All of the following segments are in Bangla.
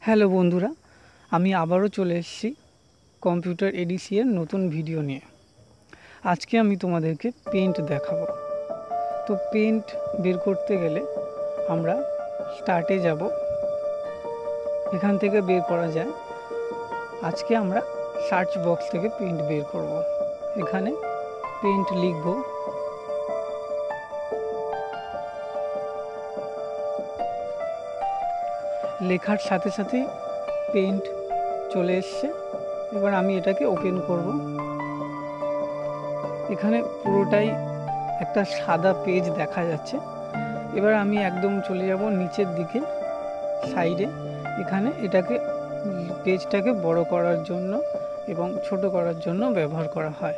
হ্যালো বন্ধুরা, আমি আবারও চলে এসেছি কম্পিউটার এডিসি এর নতুন ভিডিও নিয়ে। আজকে আমি তোমাদেরকে পেইন্ট দেখাবো। তো পেইন্ট বের করতে গেলে আমরা স্টার্টে যাব, এখান থেকে বের করা যায়। আজকে আমরা সার্চ বক্স থেকে পেইন্ট বের করব। এখানে পেইন্ট লিখব, লেখার সাথে সাথে পেইন্ট চলে এসছে। এবার আমি এটাকে ওপেন করব। এখানে পুরোটাই একটা সাদা পেজ দেখা যাচ্ছে। এবার আমি একদম চলে যাব নিচের দিকে সাইডে। এখানে এটাকে পেজটাকে বড় করার জন্য এবং ছোট করার জন্য ব্যবহার করা হয়।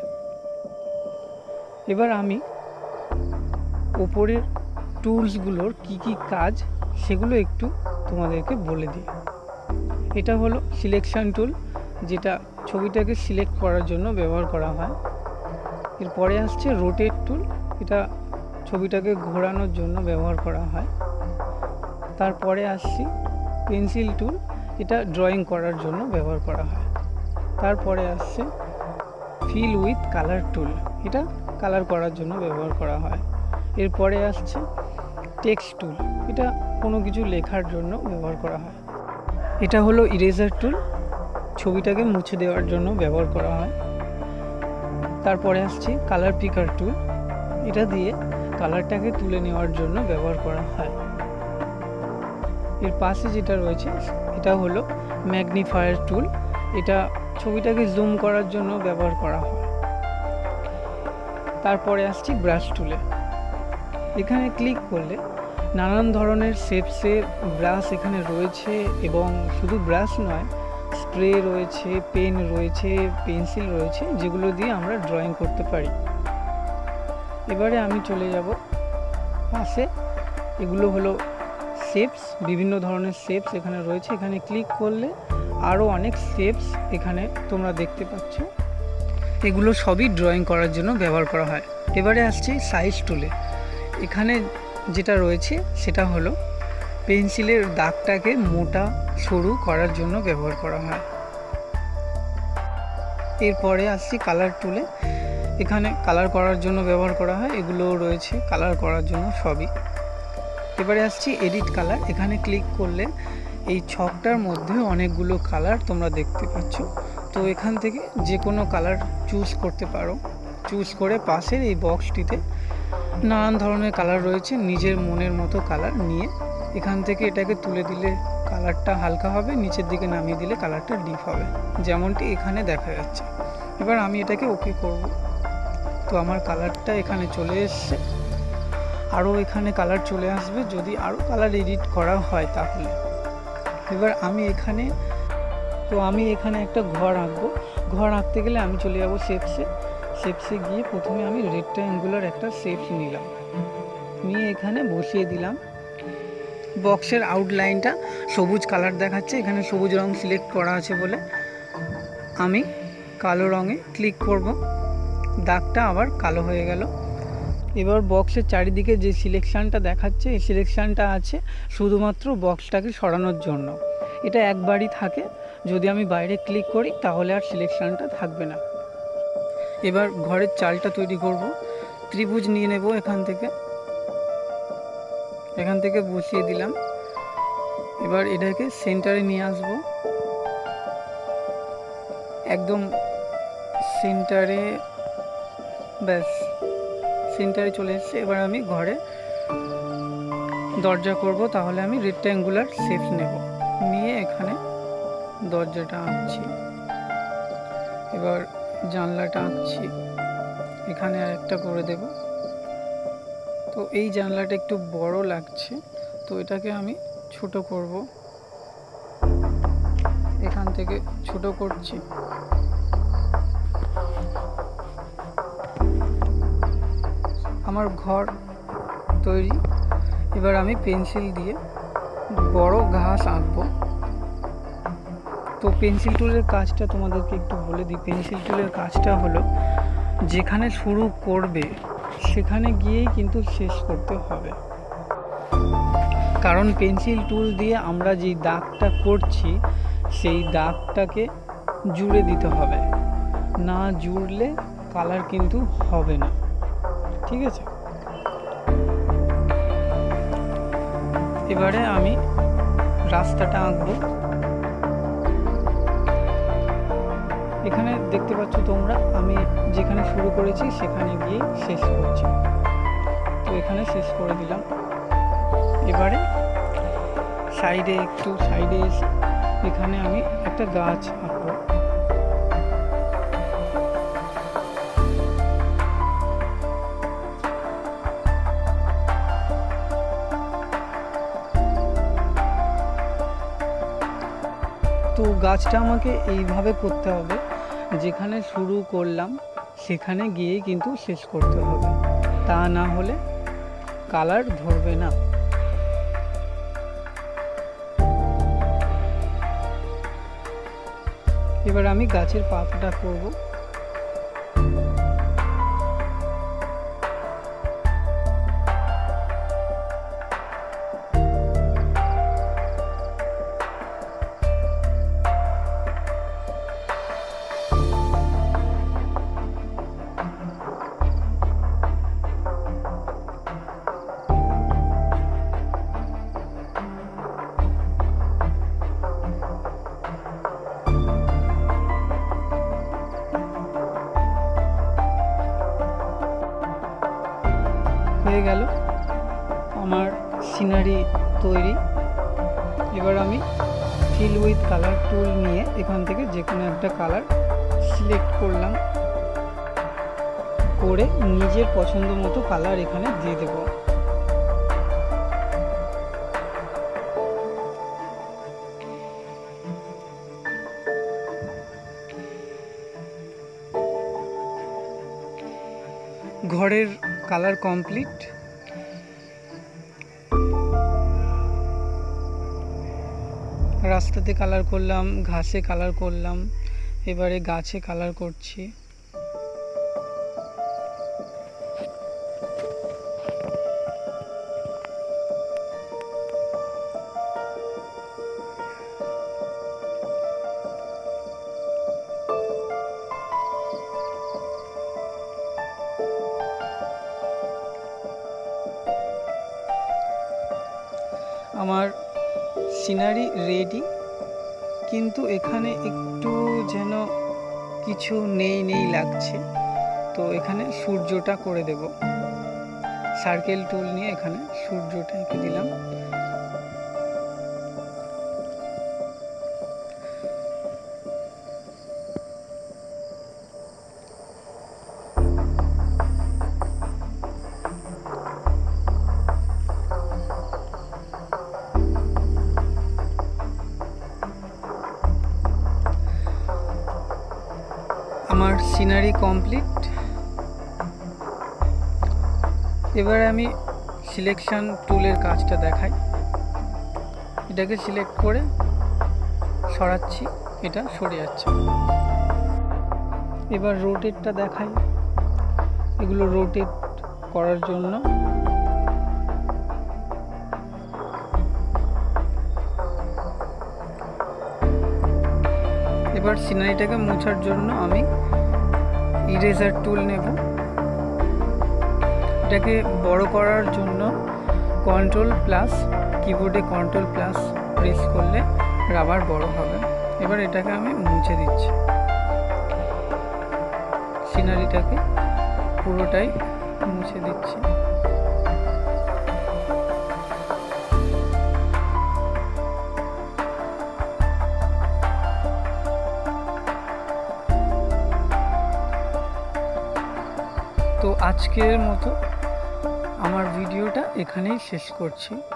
এবার আমি ওপরের টুলসগুলোর কি কাজ সেগুলো একটু তোমাদেরকে বলে দিই। এটা হলো সিলেকশন টুল, যেটা ছবিটাকে সিলেক্ট করার জন্য ব্যবহার করা হয়। এরপরে আসছে রোটেট টুল, এটা ছবিটাকে ঘোরানোর জন্য ব্যবহার করা হয়। তারপরে আসছি পেন্সিল টুল, এটা ড্রয়িং করার জন্য ব্যবহার করা হয়। তারপরে আসছে ফিল উইথ কালার টুল, এটা কালার করার জন্য ব্যবহার করা হয়। এরপরে আসছে টেক্সট টুল, এটা কোনো কিছু লেখার জন্য ব্যবহার করা হয়। এটা হলো ইরেজার টুল, ছবিটাকে মুছে দেওয়ার জন্য ব্যবহার করা হয়। তারপরে আসছে কালার পিকার টুল, এটা দিয়ে কালারটাকে তুলে নেওয়ার জন্য ব্যবহার করা হয়। এর পাশে যেটা রয়েছে এটা হলো ম্যাগনিফায়ার টুল, এটা ছবিটাকে জুম করার জন্য ব্যবহার করা হয়। তারপরে আসছে ব্রাশ টুলে, এখানে ক্লিক করলে নানান ধরনের শেপসে ব্রাশ এখানে রয়েছে, এবং শুধু ব্রাশ নয়, স্প্রে রয়েছে, পেন রয়েছে, পেন্সিল রয়েছে, যেগুলো দিয়ে আমরা ড্রয়িং করতে পারি। এবারে আমি চলে যাব পাশে, এগুলো হলো শেপস, বিভিন্ন ধরনের শেপস এখানে রয়েছে। এখানে ক্লিক করলে আরও অনেক শেপস এখানে তোমরা দেখতে পাচ্ছ, এগুলো সবই ড্রয়িং করার জন্য ব্যবহার করা হয়। এবারে আসছি সাইজ টুলে, এখানে যেটা রয়েছে সেটা হলো পেন্সিলের দাগটাকে মোটা সরু করার জন্য ব্যবহার করা হয়। এরপরে আসছি কালার টুলে, এখানে কালার করার জন্য ব্যবহার করা হয়, এগুলো রয়েছে কালার করার জন্য সবই। এবারে আসছি এডিট কালার, এখানে ক্লিক করলে এই ছকটার মধ্যে অনেকগুলো কালার তোমরা দেখতে পাচ্ছ। তো এখান থেকে যে কোনো কালার চুজ করতে পারো। চুজ করে পাশের এই বক্সটিতে নানান ধরনের কালার রয়েছে, নিজের মনের মতো কালার নিয়ে এখান থেকে এটাকে তুলে দিলে কালারটা হালকা হবে, নিচের দিকে নামিয়ে দিলে কালারটা ডিপ হবে, যেমনটি এখানে দেখা যাচ্ছে। এবার আমি এটাকে ওকে করব। তো আমার কালারটা এখানে চলে এসছে, আরও এখানে কালার চলে আসবে যদি আরও কালার এডিট করা হয় তাহলে। এবার আমি এখানে একটা ঘর আঁকবো। ঘর আঁকতে গেলে আমি চলে যাব শেপসে গিয়ে প্রথমে আমি রেক্ট্যাঙ্গুলার একটা শেপস নিলাম, নিয়ে এখানে বসিয়ে দিলাম। বক্সের আউটলাইনটা সবুজ কালার দেখাচ্ছে, এখানে সবুজ রং সিলেক্ট করা আছে বলে আমি কালো রঙে ক্লিক করব। দাগটা আবার কালো হয়ে গেল। এবার বক্সের চারিদিকে যে সিলেকশানটা দেখাচ্ছে, এই সিলেকশানটা আছে শুধুমাত্র বক্সটাকে সরানোর জন্য। এটা একবারই থাকে, যদি আমি বাইরে ক্লিক করি তাহলে আর সিলেকশানটা থাকবে না। এবার ঘরের চালটা তৈরি করব। ত্রিভুজ নিয়ে নেব, এখান থেকে বসিয়ে দিলাম। এবার এটাকে সেন্টারে নিয়ে আসব, একদম সেন্টারে, ব্যাস সেন্টারে চলে এসছে। এবার আমি ঘরে দরজা করব, তাহলে আমি রেক্ট্যাঙ্গুলার শেপ নেব, নিয়ে এখানে দরজাটা আঁকছি। এবার জানলাটা আঁকছি, এখানে আর একটা করে দেব। তো এই জানলাটা একটু বড় লাগছে, তো এটাকে আমি ছোট করব, এখান থেকে ছোট করছি। আমার ঘর তৈরি। এবার আমি পেন্সিল দিয়ে বড় ঘাস আঁকবো। তো পেন্সিল টুলের কাজটা তোমাদেরকে একটু বলে দিই। পেন্সিল টুলের কাজটা হলো যেখানে শুরু করবে সেখানে গিয়েই কিন্তু শেষ করতে হবে। কারণ পেন্সিল টুল দিয়ে আমরা যেই দাগটা করছি সেই দাগটাকে জুড়ে দিতে হবে, না জুড়লে কালার কিন্তু হবে না। ঠিক আছে, এবারে আমি রাস্তাটা আঁকবো। এখানে দেখতে পাচ্ছ তোমরা, আমি যেখানে শুরু করেছি সেখানে গিয়ে শেষ করছি। তো এখানে শেষ করে দিলাম। এবারে সাইডে এসে এখানে আমি একটা গাছ আঁকবো। তো গাছটা আমাকে এইভাবে করতে হবে, যেখানে শুরু করলাম সেখানে গিয়ে কিন্তু শেষ করতে হবে, তা না হলে কালার ধরবে না। এবার আমি গাছের পাতাটা করব। হয়ে গেল আমার সিনারি তৈরি। এবার আমি ফিল উইথ কালার টুল নিয়ে এখান থেকে যে কোনো একটা কালার সিলেক্ট করলাম, করে নিজের পছন্দ মতো কালার এখানে দিয়ে দেব। ঘরের কালার কমপ্লিট। রাস্তাতে কালার করলাম, ঘাসে কালার করলাম, এবারে গাছে কালার করছি। আমার সিনারি রেডি, কিন্তু এখানে একটু যেন কিছু নেই লাগছে, তো এখানে সূর্যটা করে দেব। সার্কেল টুল নিয়ে এখানে সূর্যটা এঁকে দিলাম। আমার সিনারি কমপ্লিট। এবারে আমি সিলেকশন টুলের কাজটা দেখাই। এটাকে সিলেক্ট করে সরাচ্ছি, এটা সরে যাচ্ছে। এবার রোটেটটা দেখাই। এগুলো রোটেট করার জন্য এবার সিনারিটাকে মোছার জন্য আমি ইরেজার টুল নেব। এটাকে বড় করার জন্য কিবোর্ডে কন্ট্রোল প্লাস প্রেস করলে রাবার বড় হবে। এবার এটাকে আমি মুছে দিচ্ছি। সিনারিটাকে পুরোটাই মুছে দিচ্ছি। তো আজকের মতো আমার ভিডিওটা এখানেই শেষ করছি।